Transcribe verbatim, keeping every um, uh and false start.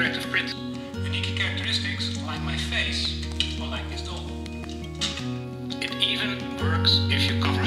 interactive print. Unique characteristics like my face or like this doll. It even works if you cover